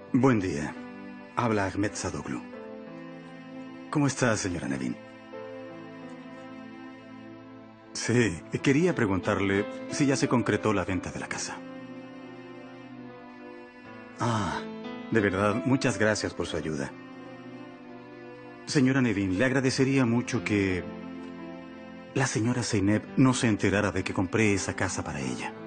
Buen día. Habla Ahmed Sadoglu. ¿Cómo está, señora Nevin? Sí, quería preguntarle si ya se concretó la venta de la casa. Ah, de verdad, muchas gracias por su ayuda. Señora Nevin, le agradecería mucho que la señora Zeynep no se enterara de que compré esa casa para ella.